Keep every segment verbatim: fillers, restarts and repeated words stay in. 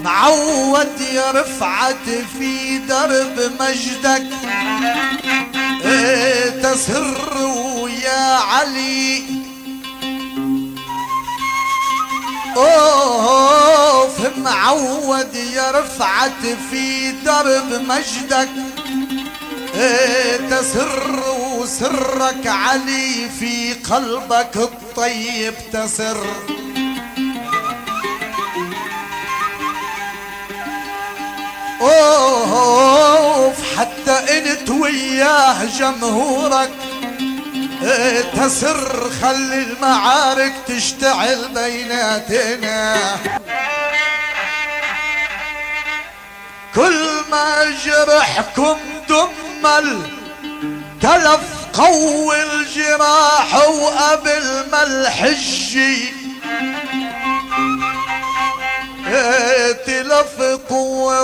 معود يا رفعت في درب مجدك ايه تسر ويا علي اوف معود يا رفعت في درب مجدك ايه تسر وسرك علي في قلبك الطيب تسر اوف حتى انت وياه جمهورك ايه تسر خلي المعارك تشتعل بيناتنا كل ما جرحكم دمل تلف قوي الجراح وقبل ما الحجي تلف قوة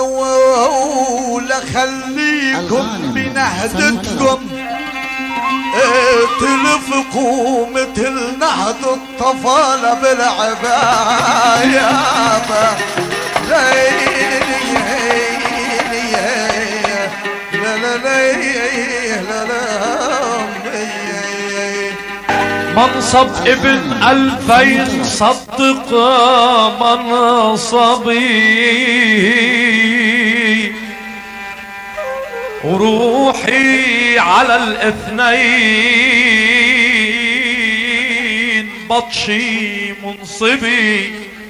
ولخليكم بنهدتكم تلفقوا مثل نهض الطفالة بالعباية لا لا لا منصب ابن ألفين صدق منصبي وروحي على الاثنين بطشي منصبي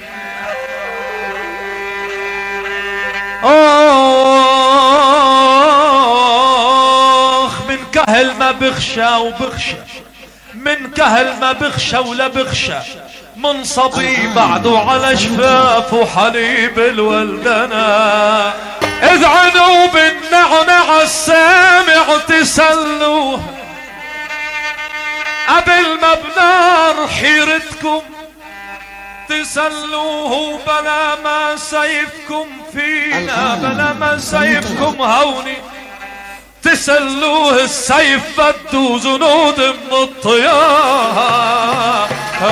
اخ من كهل ما بخشى وبخشى من كهل ما بخشى ولا بخشى منصبي بعده على شفاف وحليب الولدنا اذعنوا بالنعنع السامع تسلوه قبل ما بنار حيرتكم تسلوه بلا ما سيفكم فينا بلا ما سيفكم هوني تسلوه السيف بده زنود من الطيار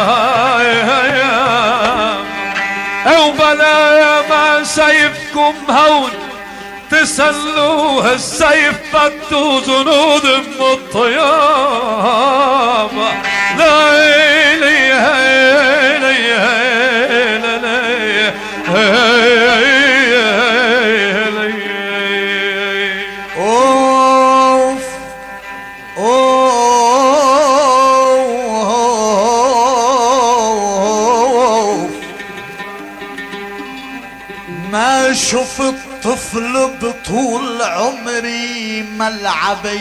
وبلا ما سيفكم هون تسلوه السيف بده زنود من الطيار لا شفت طفل بطول عمري ملعبي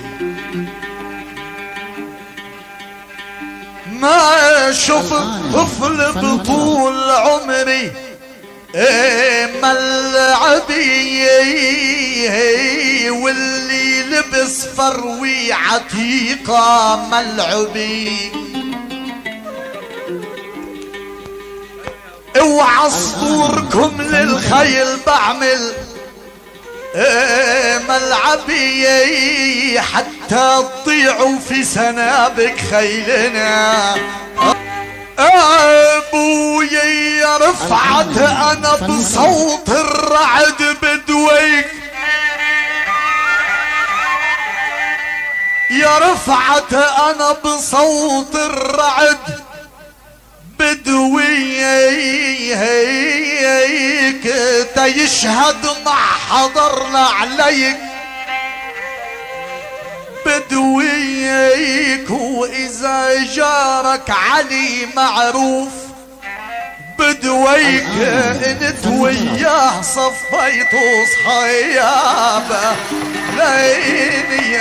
ما شفت طفل بطول عمري ملعبي واللي لبس فروي عتيقة ملعبي اوعى صدوركم للخيل بعمل ملعبي حتى تضيعوا في سنابك خيلنا ابويا يا رفعت انا بصوت الرعد بدويك يا رفعت انا بصوت الرعد بدويك تيشهد مع حضرنا عليك بدويك واذا جارك علي معروف بدويك انت وياه صفيتوا صحيابه ليلي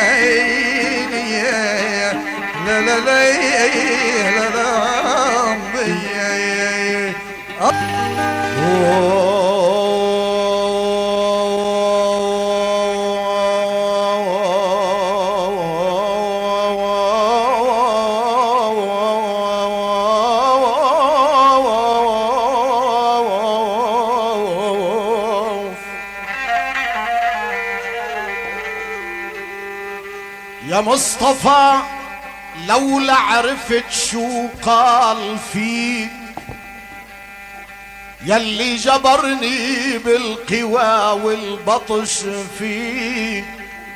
لا لا لا لا لا يا مصطفى لولا عرفت شو قال فيك يلي جبرني بالقوى والبطش فيه.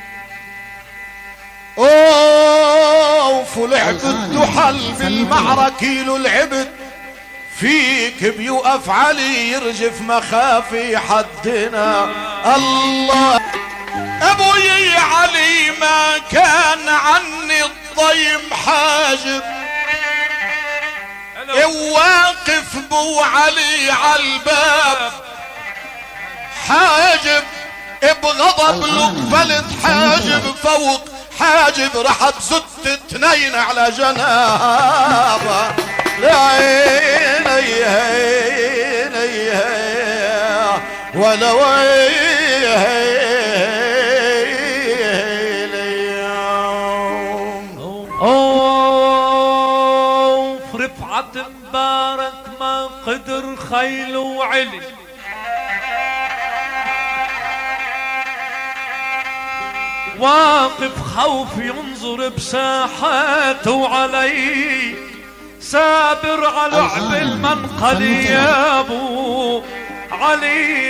اوف لعب الدحل بالمعركة له لعبت فيك بيوقف علي يرجف مخافي حدنا. الله ابوي علي ما كان عني الضيم حاجب، واقف بو علي عالباب حاجب بغضب لقبلت حاجب فوق حاجب رح بزت اتنين على جنابه. لعيني هيني ولا ويهي مبارك ما قدر خيل وعلي، واقف خوف ينظر بساحاته وعلي سابر على لعب المنقلي يا ابو علي.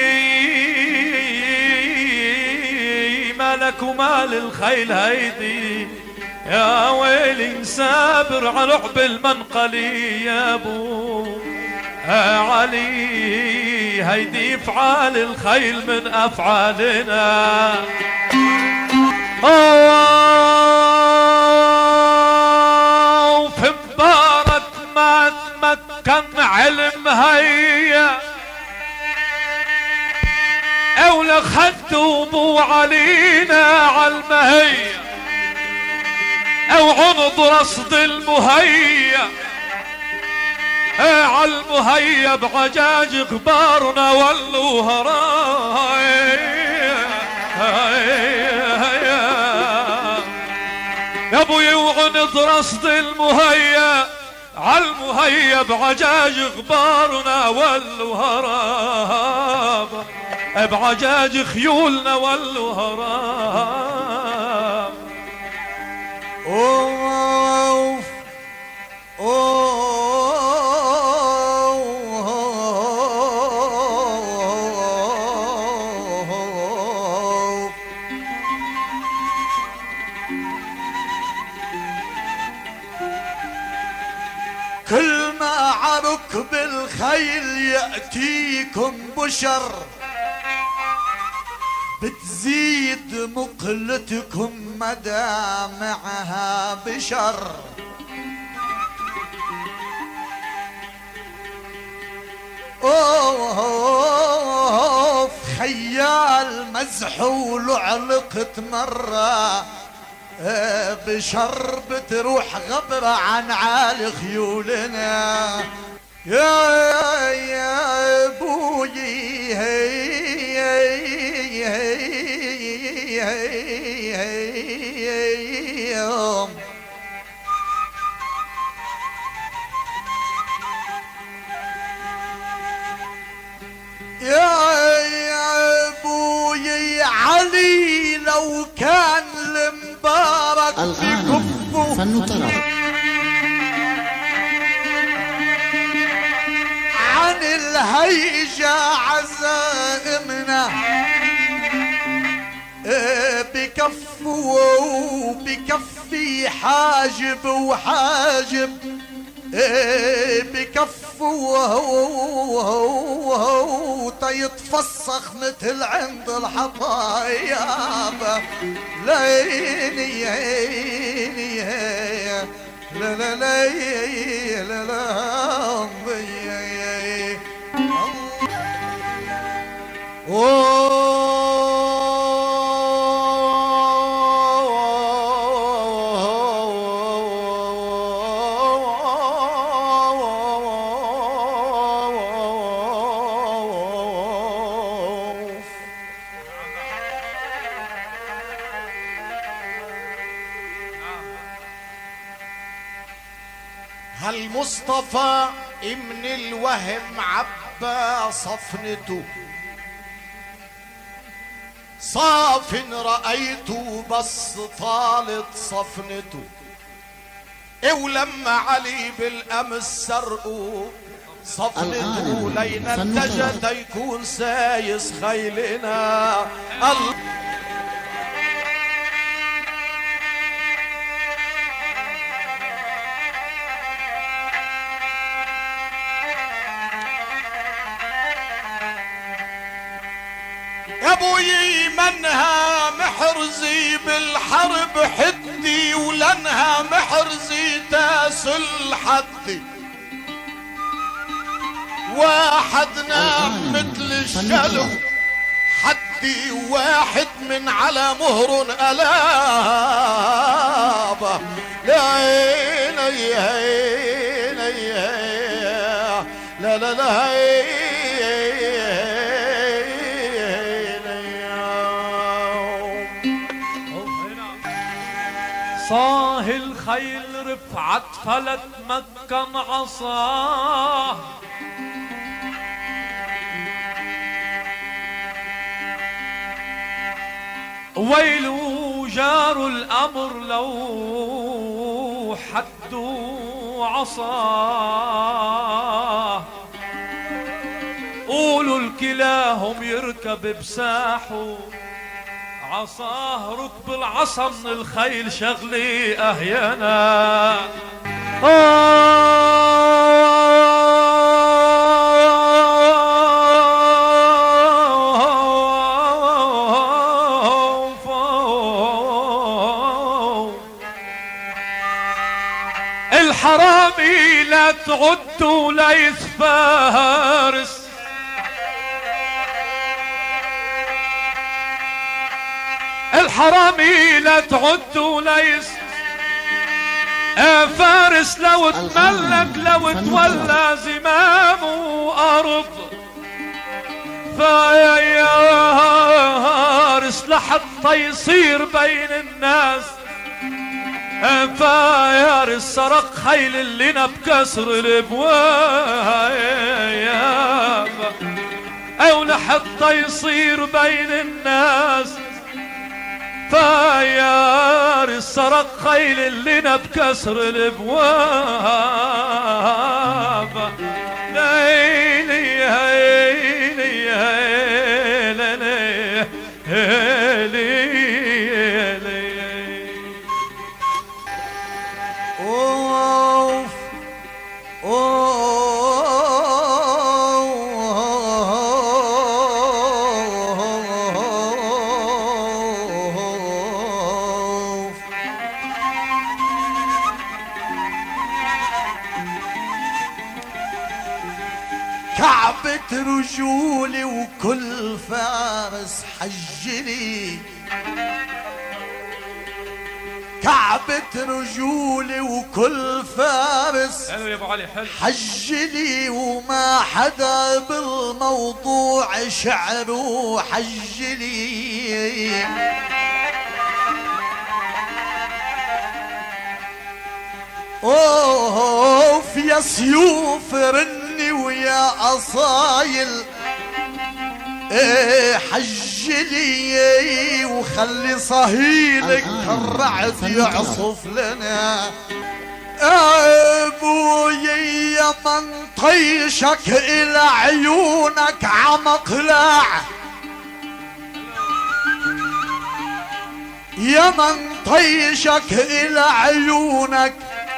مالك ومال الخيل هيدي يا ويلي سابر على لعب المنقلي يا ابو علي. هيدي افعال الخيل من افعالنا. اوه في مبارك ما تمكن علم هيا اولى خدوا ابو علينا عالمهيا او عنض رصد المهيا عالمهيا بعجاج غبارنا ولوا هراي يا ابوي وعنض رصد المهيا عالمهيا بعجاج غبارنا ولوا هراب بعجاج خيولنا ولوا هراب. اوف اوف كل ما عركب الخيل يأتيكم بشر بتزيد مقلتكم مدامعها بشر. اوه خيال مزحول علقت مرة بشر بتروح غبرة عن عالي خيولنا. يا يا ابوي هي يا ابوي علي لو كان المبارك بكفه فن طرب عن الهيجة عزائمنا بكفه وبكفي حاجب وحاجب بكفه تيتفسخ مثل عند الحطاياب. ليني لا لا لا لا لا هالمصطفى من الوهم عبى صفنته صاف رأيته بس طالت صفنته. ولما علي بالأمس سرقوا صفنته لين التجت يكون سايس خيلنا. الله يا ابوي منها محرزي بالحرب حدي ولنها محرزي تاسل حدي. واحد نام مثل الشلو حدي واحد من على مهر ألابه. لا عيني عيني لا لا لا صاه الخيل رفعت فلت مكن عصاه. ويل جار الأمر لو حدوا عصاه. قولوا الكلاهم يركب بساحه عصاه. ركب العصا من الخيل شغلي أهينا. الحرامي لا تعد ولا يتفارس. الحرامي لا تعد ولا يس فارس. لو تملك لو تولى زمامه أرض فيارس لحتى يصير بين الناس. فيارس سرق خيل اللي بكسر الابواب او لحتى يصير بين الناس. فيارس سرق خيل اللي بكسر الابواب. ليلي هيلي هيلي هيلي اوف اوف كعبة رجولي وكل فارس حجلي. كعبة رجولي وكل فارس حلو يا ابو علي حلو حجلي. وما حدا بالموضوع شعره حجلي. اوف يا سيوف رني ويا اصايل ايه حجلي. وخلي صهيلك الرعد يعصف لنا. ابوي يا من طيشك الى عيونك عمقلاع. يا من طيشك الى عيونك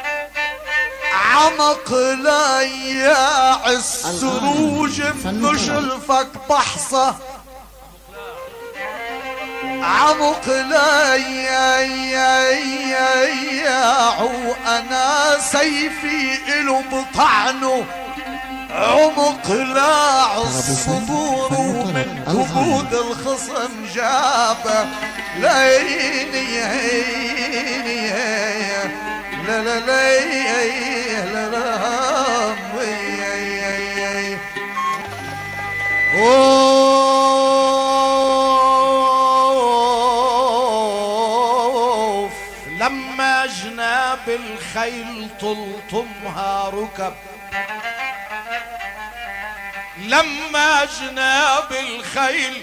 عمق لا يا السروج بنشلفك بحصة. عمق لا يا يا يا يا وانا سيفي إله بطعنه. عمق لا الصدور ومن كبود الخصم جابه. ليني هيني لا لا لا لا لا اوف. لما جناب الخيل طلطمها ركب. لما جناب الخيل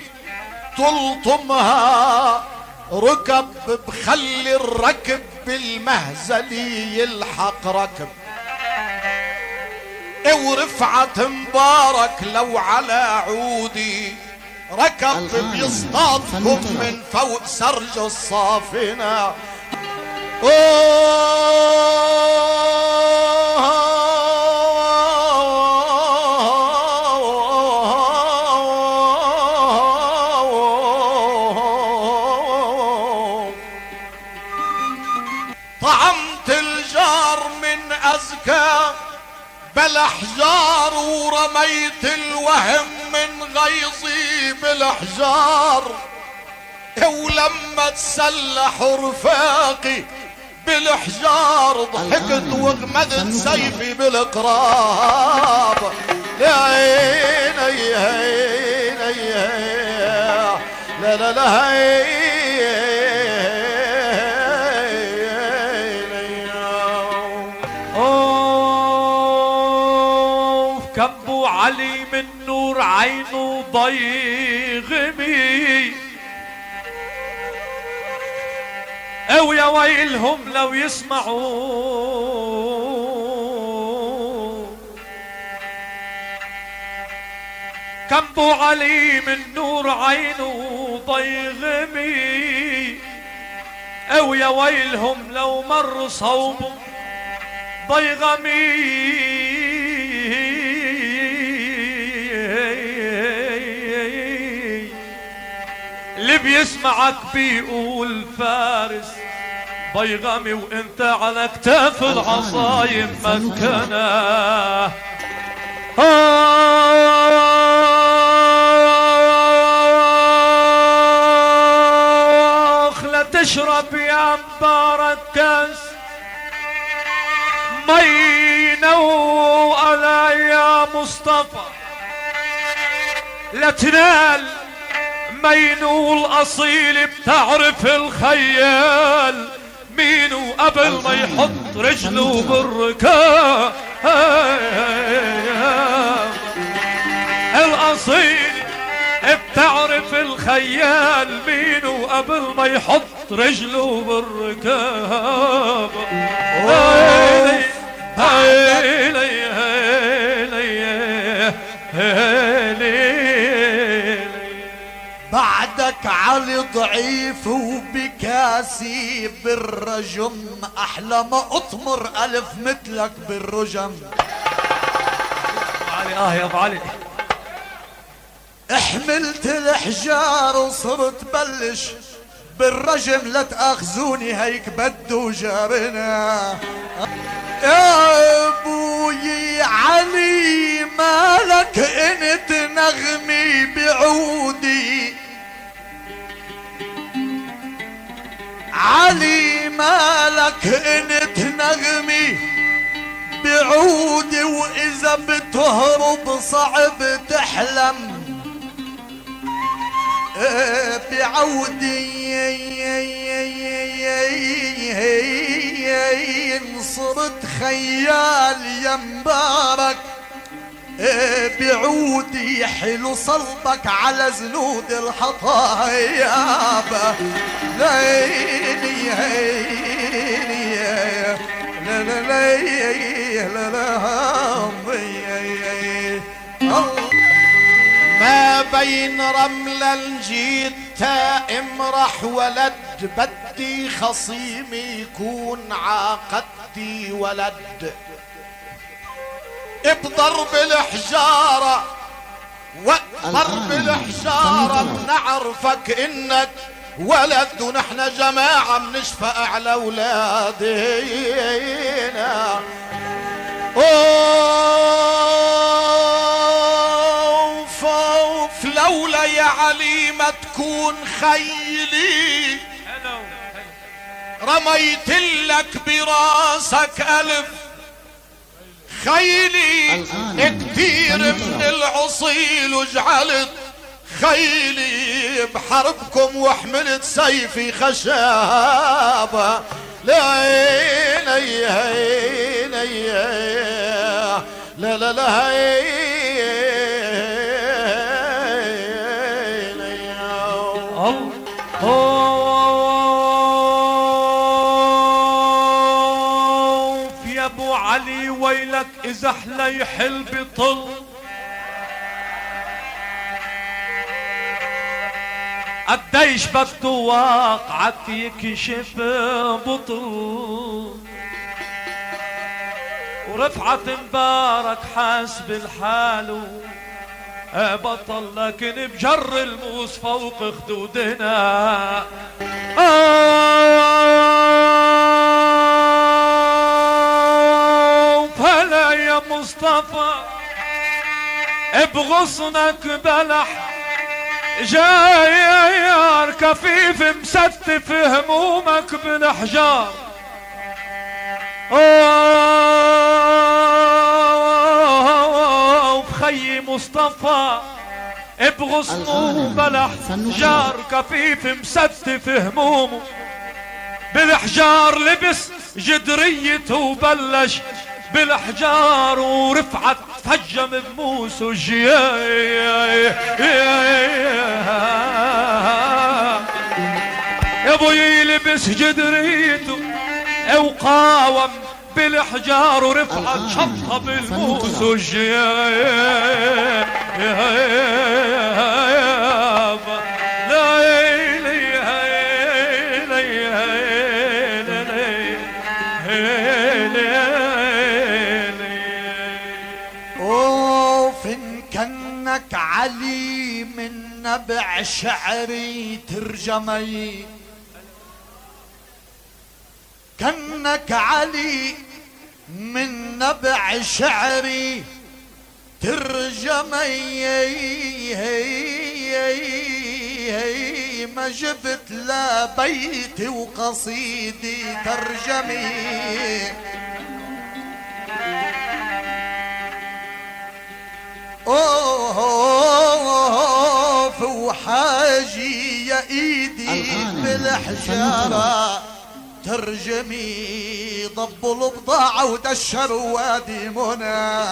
طلطمها ركب. بخلي الركب بالمهزلي يلحق ركب. ورفعت مبارك لو على عودي ركب بيصطادكم من فوق سرج الصافنة. طعمت الجار من أزكى بالاحجار ورميت الوهم من غيظي بالاحجار. ولما تسلح رفاقي بالاحجار ضحكت وغمدت سيفي بالقراب. يا عيني عيني لا لا لا كبو علي من نور عينه ضيغمي او يا ويلهم لو يسمعوا. كبو علي من نور عينه ضيغمي او يا ويلهم لو مر صوبه ضيغمي. اللي بيسمعك بيقول فارس ضيغمي وانت على كتاف العصايم مكنه. اخ لا تشرب يا مبارك كاس مينا وألا يا مصطفى لا تنال مينو الأصيل. بتعرف الخيال مينو قبل ما يحط رجله بالركاب. الأصيل بتعرف الخيال مينو قبل ما يحط رجله بالركاب. هيلي هيلي هيلي هيلي بعدك علي ضعيف وبكاسي بالرجم احلى ما اطمر الف مثلك بالرجم. علي اه يا ابو علي احملت الحجار وصرت بلش بالرجم لا تاخذوني هيك بدو جارنا. يا ابوي علي مالك انت نغمي بعودي. علي مالك انت نغمي بعودي واذا بتهرب صعب تحلم بعودي. صرت خيال يا مبارك بعودي حلو صلبك على زنود الحطاياب. ليلي هيلي لا لا لا لا ما بين رملة الجيد تائم رح ولد. بدي خصيمي يكون عاقدتي ولد بضرب الحجارة وضرب الحجارة بنعرفك انك ولد ونحن جماعة بنشفق على اولادنا. اوف اوف لولا يا علي ما تكون خيلي رميت لك براسك الف خيلي كتير من العصيل وجعلت خيلي بحربكم وحملت سيفي خشابة. لعيني عيني لا لا لا علي ويلك إذا حلى يحل بطل، قديش بده واقعك يكشف بطل، ورفعت مبارك حاسب الحال بطل، لكن بجر الموس فوق خدودنا. فلا يا مصطفى بغصنك بلح جاير كفيف مستف همومك بالحجار. بخي مصطفى بغصنه بلح جار كفيف مستف همومه بالحجار، لبس جدريته وبلش بالحجار، ورفعت فجم بموس وجياي يا ابوي لبس جدريته وقاوم بالحجار، ورفعت شطها بالموس وجياي علي من نبع شعري ترجمي، كنك علي من نبع شعري ترجمي، ما جبت لا بيتي وقصيدي ترجمي. اوه وحاجي يا ايدي بالحجارة ترجمي، ضب البضاعة ودشر وادي منى.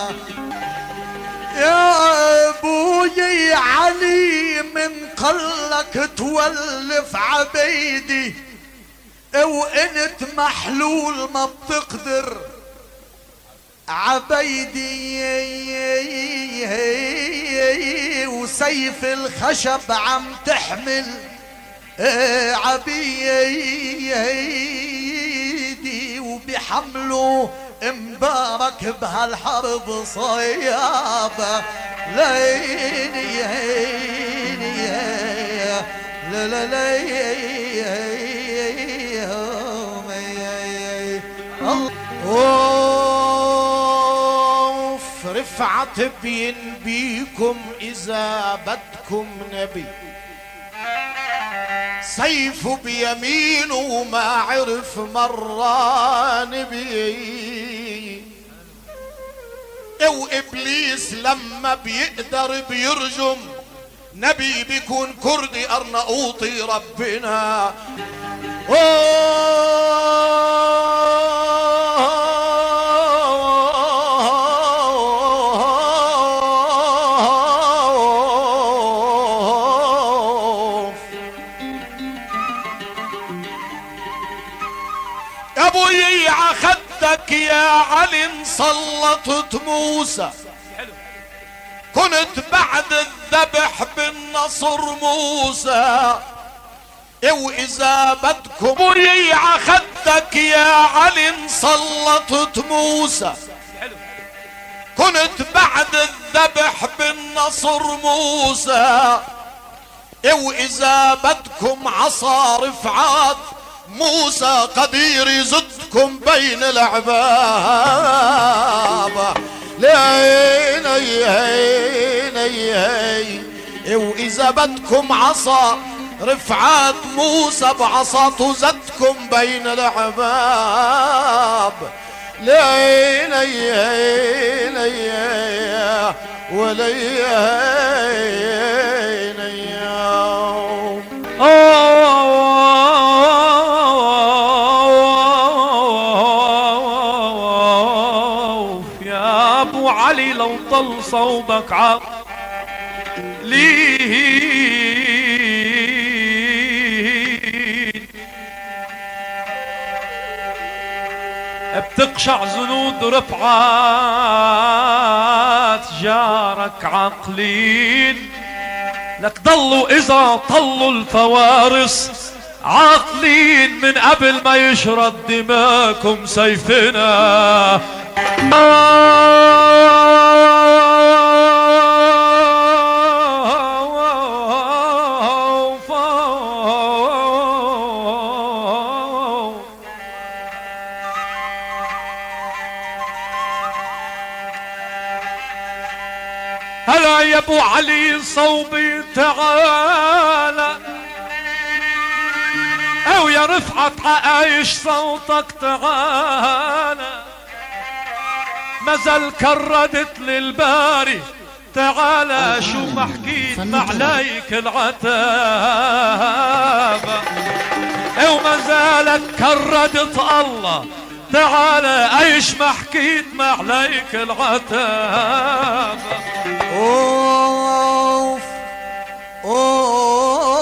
يا ابوي علي من قلك تولف عبيدي، وانت محلول ما بتقدر عبيدي، وسيف الخشب عم تحمل عبيدي، وبحمله مبارك بهالحرب صيابة. ليلي لا لا لا رفعت بينبيكم إذا بدكم نبي، سيفه بيمينه وما عرف مرة نبي، وإبليس لما بيقدر بيرجم نبي بيكون كردي أرناؤوطي ربنا. ابوي عخدك يا علي انسلطت موسى، كنت بعد الذبح بالنصر موسى، واذا بدكم ابوي عخدك يا علي انسلطت موسى، كنت بعد الذبح بالنصر موسى، واذا بدكم عصا رفعات موسى قدير يزدكم بين العباب. لين واذا بدكم عصا رفعات موسى بعصاته زدكم بين العباب. لين ولين يا ابو علي لو طل صوبك عق تقشع زنود رفعات جارك عاقلين، لك ضلوا إذا طلوا الفوارس عاقلين من قبل ما يشرد دماكم سيفنا. هلا يا ابو علي صوبي تعالى، او يا رفعت عايش صوتك تعالى، مازال كردت للباري تعالى شو ما حكيت معليك العتابة، او مازالك كردت الله تعالى ايش ما حكيت معليك العتابة. اوف اوف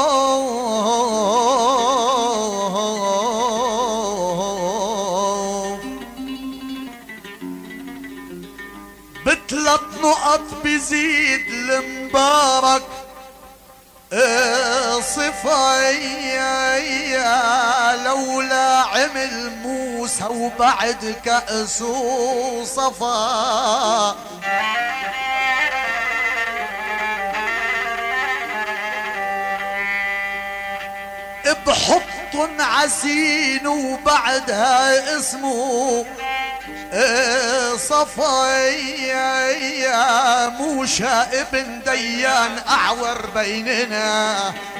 بثلاث نقط بزيد المبارك صفايا، لولا عمل موسى وبعد كأسه صفا، بحط عسين وبعدها اسمه صفايا، موشى ابن ديان اعور بيننا،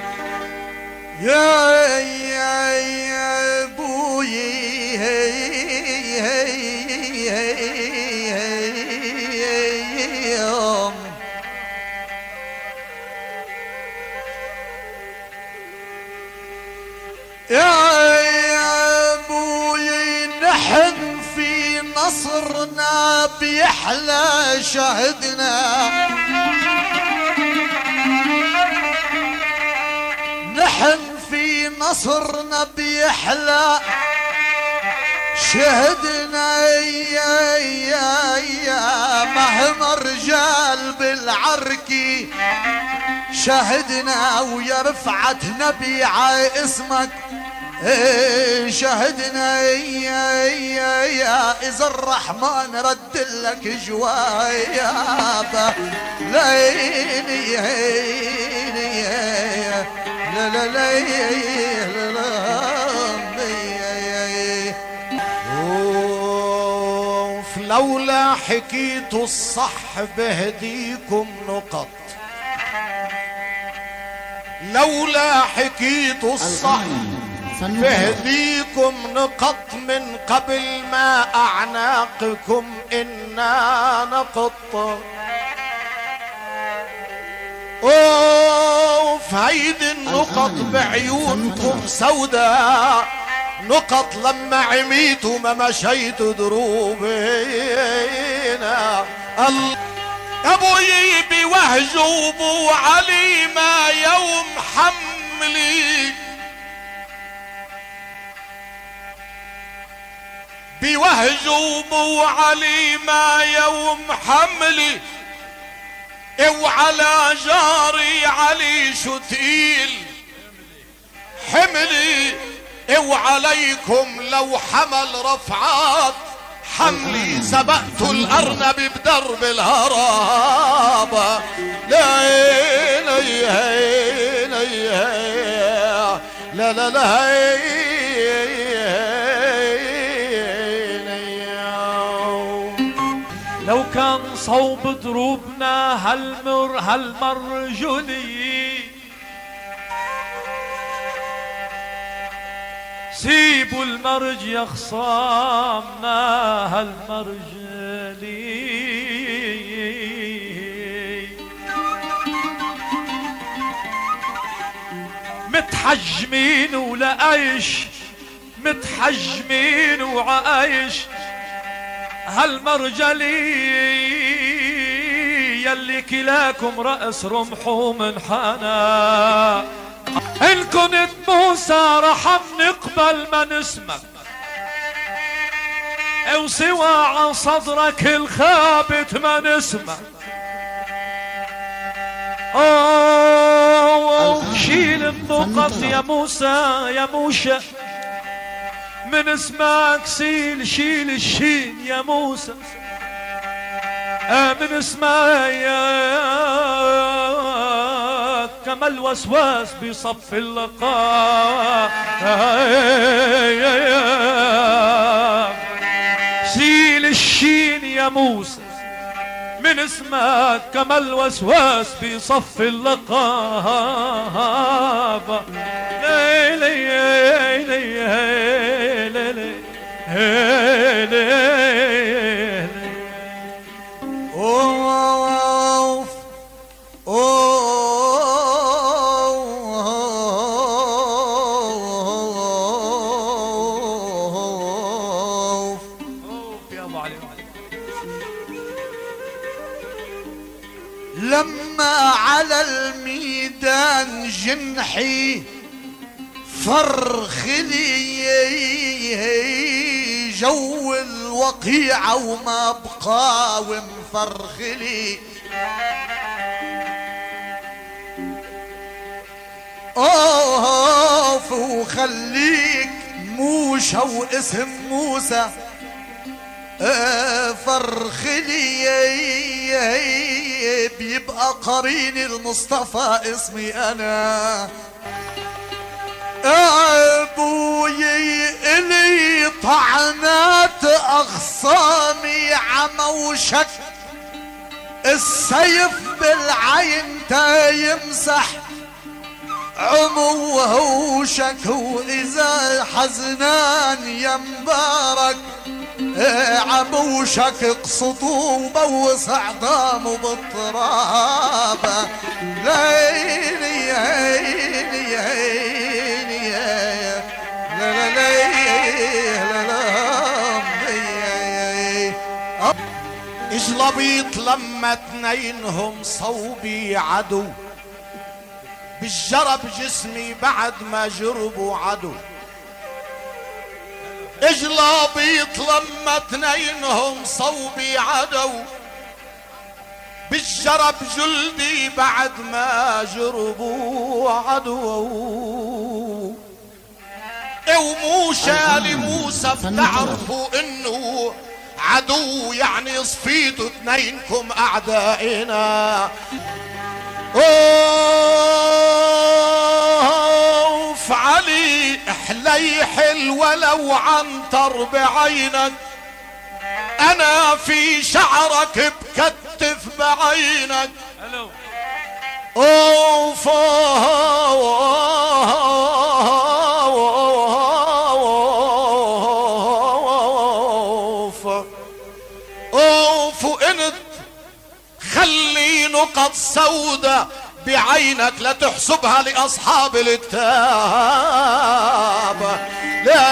يا يا يا ابوي يا ابوي، نحن في نصرنا بيحلى شهدنا، نحن في نصرنا بيحلى شهدنا، يا يا يا مهما رجال بالعركي شهدنا، ويا رفعت نبي عاي اسمك شهدنا، يا يا يا إذا الرحمن رد لك جوايا ليلي لا لا لا لولا حكيتوا الصح بهديكم نقط، لولا حكيتوا الصح بهديكم نقط، من قبل ما أعناقكم إنا نقط. اوف هيدي النقط بعيونكم سوداء، نقط لما عميتوا ما مشيتوا دروبينا. الله ابوي بوهجوا ابو علي ما يوم حملي، بوهجوا ابو علي ما يوم حملي، وعلى جاري علي شو تقيل حملي، وعليكم لو حمل رفعات حملي، سبقت الارنب بدرب الهرابة. لا لا لا لا لو كان صوب دروبنا هالمر هالمرجلي، سيبوا المرج يا خصامنا هالمرجلي، متحجمين ولأيش متحجمين وعايش هالمرجلي، يلي كلاكم رأس رمحه منحنى، إن كنت موسى رح نقبل من اسمك، وسواع صدرك الخابت ما نسمع. اوه شيل النقط يا موسى يا موشى من اسمك، سيل شيل الشين يا موسى من اسمك كما الوسواس بصف اللقاء. شيل الشين يا موسى من اسمك كما الوسواس في صف اللقاب. ليلي ليلي ليلي ليلي اوف اوف يا ابو علي. لما على الميدان جنحي فرخلي جو الوقيعة وما بقاوم فرخلي. اوف وخليك موشى واسم موسى فرخلي بيبقى قرين المصطفى اسمي انا. ابوي الي طعنات اغصاني عموشك السيف بالعين تا يمسح عموه وشك. واذا حزنان يا مبارك عموشك اقصطوا وبوس عظامه بالتراب. ليلي ليلي ليلي لا لا لا اجلبيط لما تنينهم صوبي عدو بالجرب جسمي بعد ما جربوا عدو. اجلبيط لما تنينهم صوبي عدو بالجرب جلدي بعد ما جربوا عدو. وموشى لموسى بتعرفوا انه عدو يعني صفيتوا تنينكم اعدائنا. اوف علي احلي حلو ولو عنتر بعينك انا في شعرك بكتف بعينك. اوف اوف اوف انت خلي نقط سودة بعينك لا تحسبها لأصحاب الكتاب. لا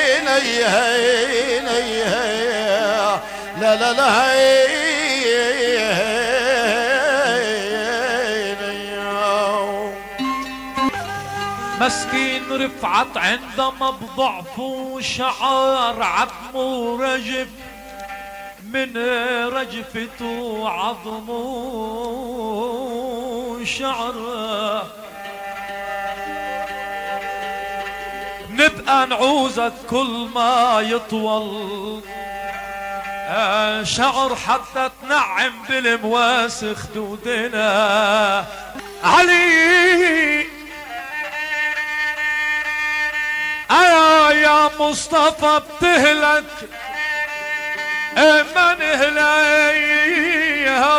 لا لا لا مسكين رفعت عندما بضعفه شعر عظمه رجف من رجفته عظمه شعره. نبقى نعوزك كل ما يطول شعر حتى تنعم بالمواسخ دودنا. علي ايا يا مصطفى بتهلك ما نهليها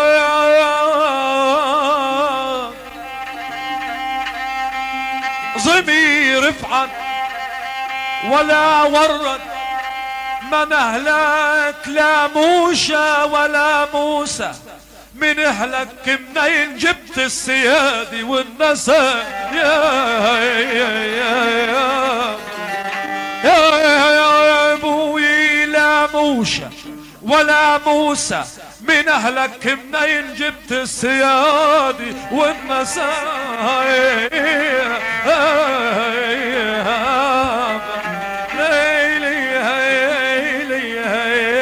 ضمي رفعت ولا ورد ما نهلك لا موشى ولا موسى من اهلك منين جبت السيادي والنسى. يا يا يا يا يا ابوي لا موشى ولا موسى من اهلك منين جبت السيادي والنسى. ليلي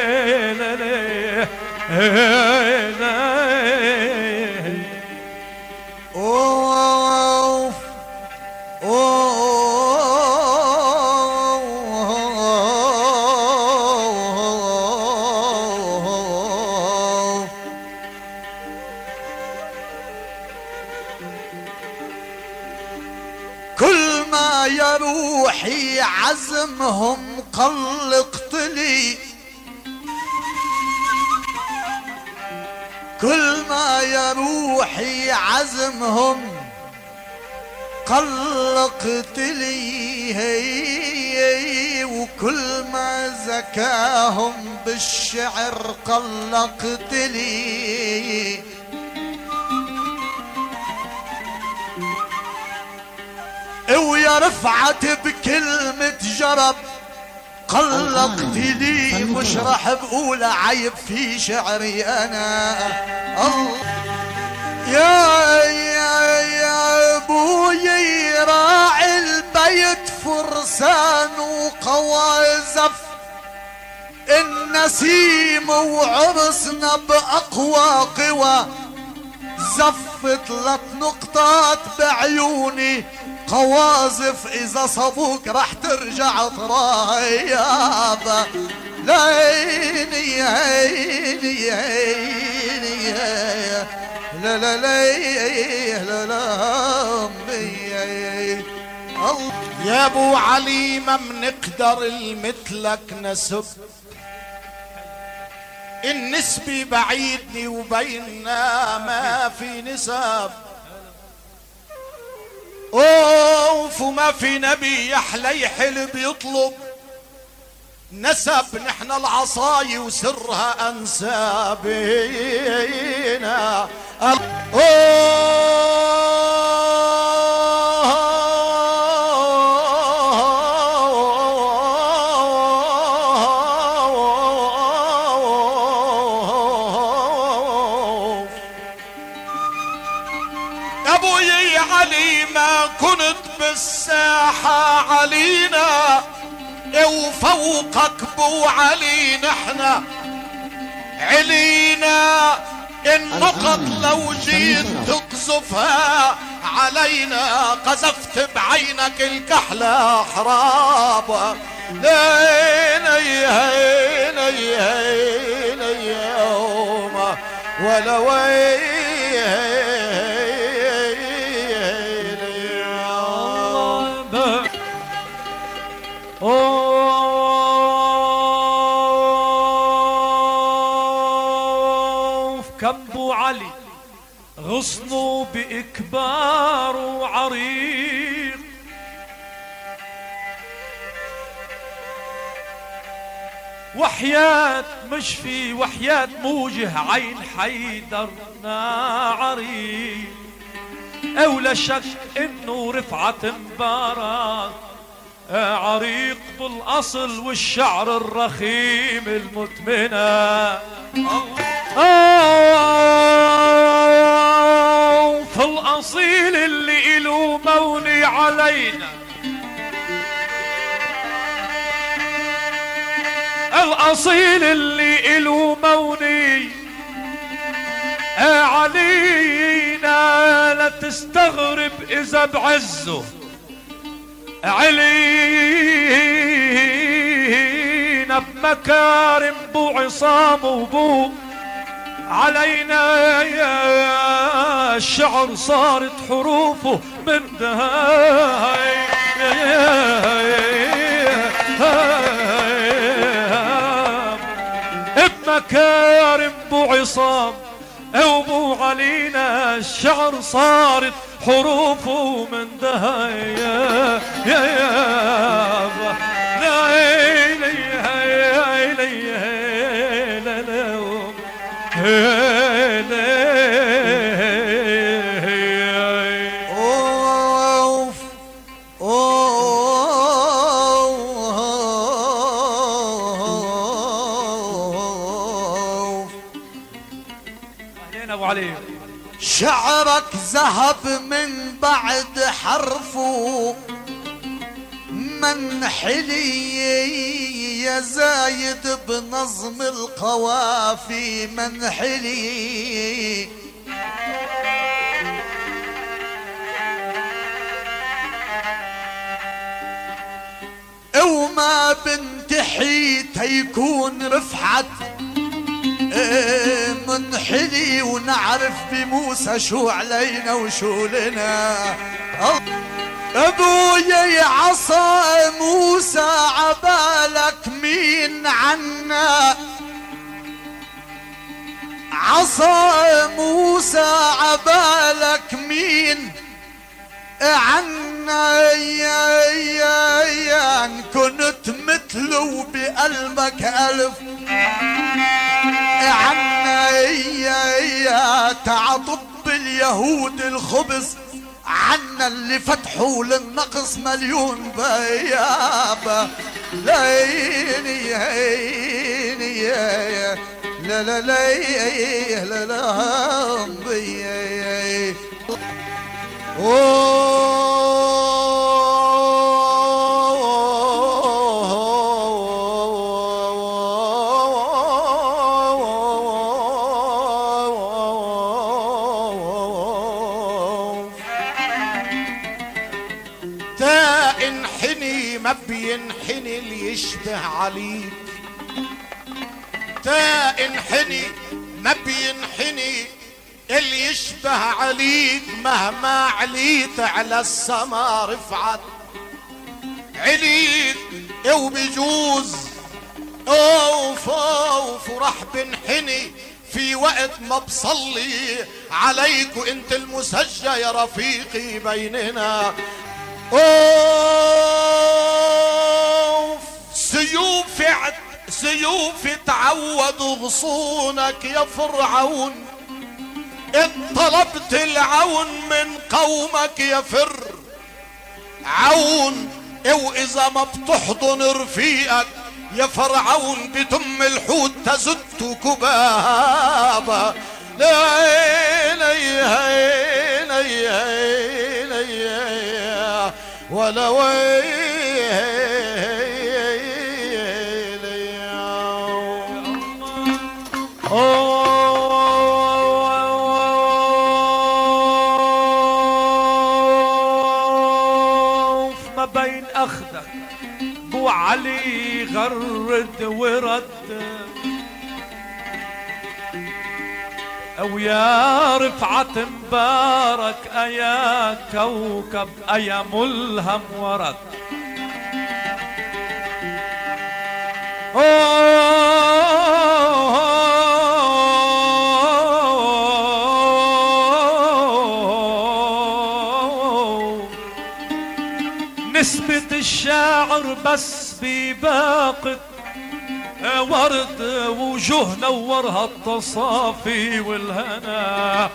ما يا روحي عزمهم قلقت لي، كل ما يا روحي عزمهم قلقت لي، هي وكل ما زكاهم بالشعر قلقت لي. ويا رفعت بكلمة جرب قلقت لي، مش راح بقول عيب في شعري انا. الله يا يا يا ابوي راعي البيت فرسان وقوازف النسيم وعرسنا باقوى قوى، زف ثلاث نقطات بعيوني قوازف، اذا صبوك راح ترجع تراها يابا. ليني عيني عيني لا لا لا لا لا امي. يا ابو علي ما منقدر المثلك نسب، النسبة بعيدني وبيننا ما في نسب. اوف وما في نبي يحلى يحل بيطلب نسب، نحن العصاي وسرها انسابنا. ابوي علي ما كنت بالساحة علينا، وفوقك بو علي نحنا علينا، النقط لو جيت تقذفها علينا قذفت بعينك الكحلة حرابة. ليني هيني هيني يوم ولا وين اوف كم بو علي غصنوا بإكبار وعريق، وحياة مشفي وحياة موجه عين حيدرنا عريق، أولا شك إنه رفعة مبارك عريق بالأصل والشعر الرخيم المتمنى. أوه في الأصيل اللي إله موني علينا، الأصيل اللي إله موني علينا، لا تستغرب إذا بعزه علينا بمكارم بو عصام وبو علينا. يا الشعر صارت حروفه من دهاي بمكارم بو عصام وبو علينا، الشعر صارت حروفه من دهاي يا يا لا إلي إلي لا اوف اوف علينا ابو علي. شعرك ذهب من بعد حرفه منحلي، يا زايد بنظم القوافي منحلي. وما بنتحي تيكون رفعت منحلي، ونعرف بموسى شو علينا وشو لنا. ابويا عصا موسى عبالك مين عنا، عصا موسى عبالك مين عنا، يا يا يا ان كنت مثله بقلبك ألف عنا، يا يا تعطب اليهود الخبز عنا اللي فتحوا للنقص مليون بيابة. ليني هيني لا لا لا لا لا بي تا انحني ما بينحني اللي يشبه عليك، تا انحني ما بينحني اللي يشبه عليك، مهما عليت على السما رفعت عليك وبجوز اوف اوف راح بنحني في وقت ما بصلي عليك وانت المسجى يا رفيقي بيننا. اوف سيوف سيوف تعود غصونك يا فرعون، إن طلبت العون من قومك يفر عون، واذا ما بتحضن رفيقك يا فرعون بتم الحوت تزت كبابا. لا لي لي ولا ويلي ما بين اخدك بو علي غرد ورد، او يا رفعت مبارك ايا كوكب ايا ملهم ورد. نسبة الشاعر بس بباقة ورد، وجوه نورها التصافي والهنا.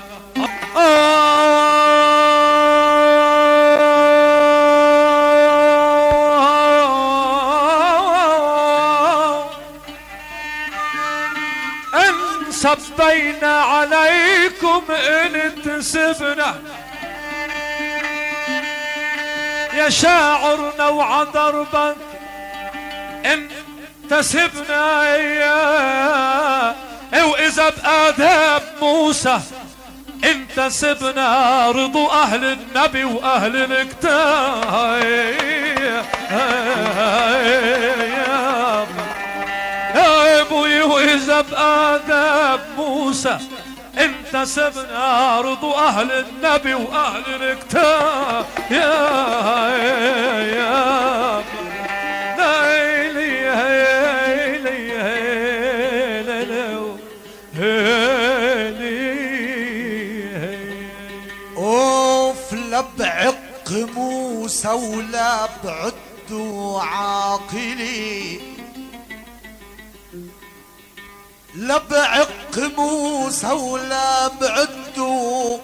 إن صبينا عليكم إن تسبنا يا شاعرنا وعضربك، إن تسبنا اياه، واذا بآداب موسى انت سبنا رضو اهل النبي واهل الكتاب. يا ابوي واذا بآداب موسى انت سبنا رضو اهل النبي واهل الكتاب. يا يا اوف لا بعق موسى ولا بعدوا عاقلي، لا بعق موسى ولا بعدوا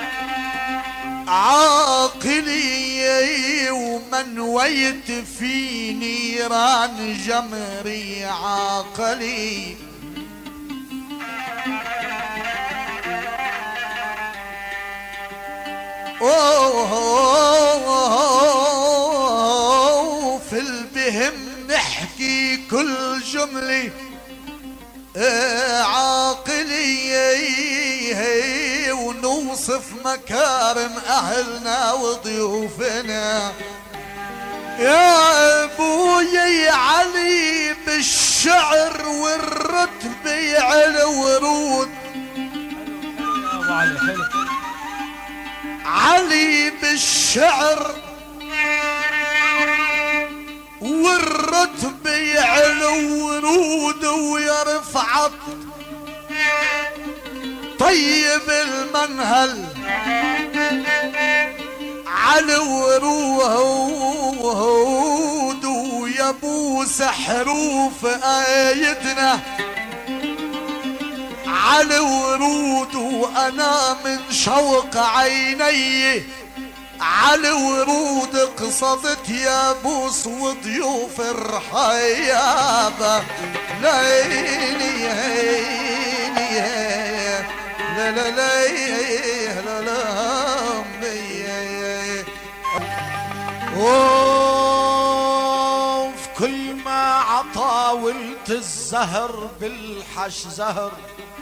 عاقلي، ومن ويت في نيران جمري عاقلي. اوه في البهم نحكي كل جملة عاقلي، ونوصف مكارم اهلنا وضيوفنا. يا ابويا علي بالشعر والرتب يعلو ورود، علي بالشعر كنت بيعلو ورود ويرفع طيب المنهل على ورود ويبوس حروف ايدنا على ورود وانا من شوق عيني على ورود قصدت يا بوس وضيوف الرحيابة ليلي لا لا لا لا لا وفي كل ما عطاولت الزهر بالحش زهر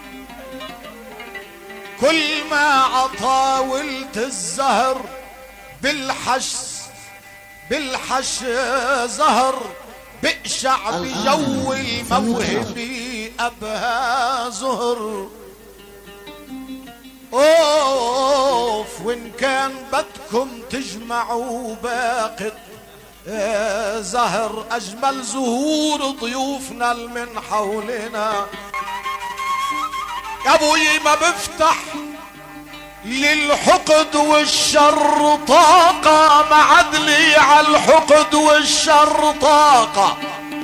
كل ما عطاولت الزهر بالحش بالحش زهر بقشع بجو الموهبي أبها زهر اوف وان كان بدكم تجمعوا باقي زهر اجمل زهور ضيوفنا المن حولنا يا ابوي ما بفتح للحقد والشر طاقة ما عدلي على الحقد والشر طاقة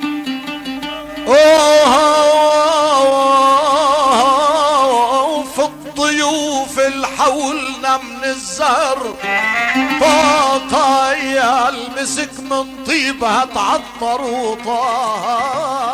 في الضيوف الحولنا من الزهر طاقة يا المسك من طيبها تعطر وطاقة